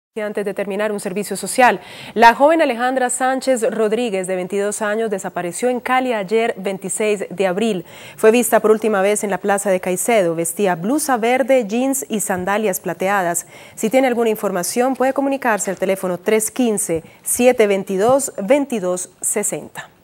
Antes de terminar un servicio social. La joven Alejandra Sánchez Rodríguez, de 22 años, desapareció en Cali ayer 26 de abril. Fue vista por última vez en la plaza de Caicedo. Vestía blusa verde, jeans y sandalias plateadas. Si tiene alguna información, puede comunicarse al teléfono 315-722-2260.